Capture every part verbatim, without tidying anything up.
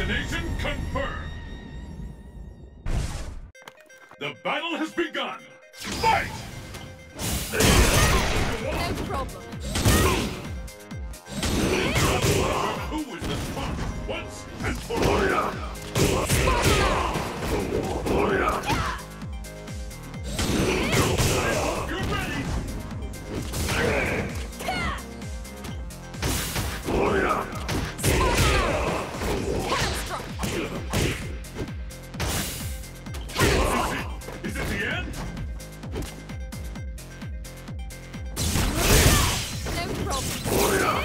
Destination confirmed. The battle has begun. Fight! No problem. Who is the spot once and for all? You're ready! Is it the end? No problem.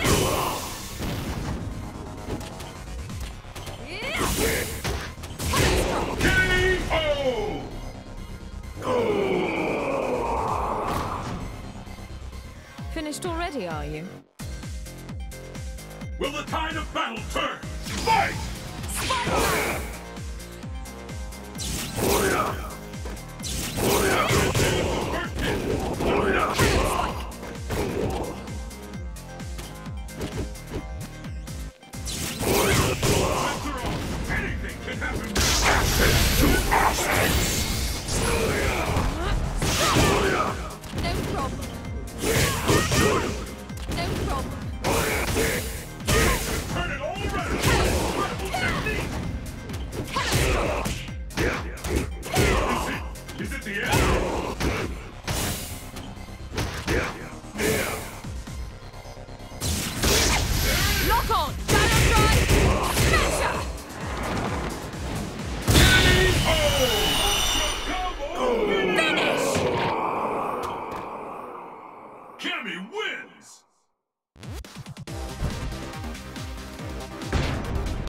K O! Finished already, are you? Will the tide of battle turn? Fight! Anything can happen. No problem. No problem. Turn it all around. Incredible technique. Is it the end? Lock on!